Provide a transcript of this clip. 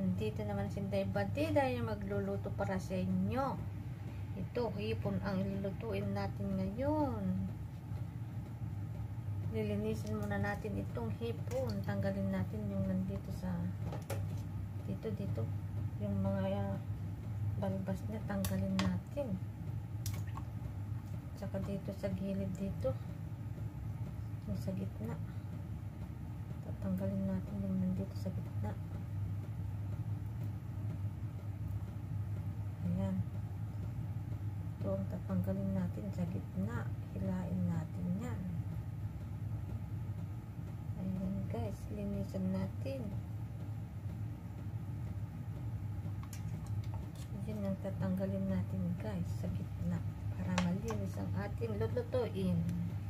Nandito naman si Day Badida yung magluluto para sa inyo. Ito, hipon ang ilulutuin natin ngayon. Lilinisin muna natin itong hipon. Tanggalin natin yung nandito sa dito yung mga balbas niya, tanggalin natin. Tsaka dito sa gilid dito, yung sa gitna, tatanggalin natin yung nandito sa gitna. Ayan, ito ang tatanggalin natin sa gitna. Hilain natin yan. Ayan guys, linisan natin. Yan ang tatanggalin natin guys sa gitna para malinis ang ating lulutuin.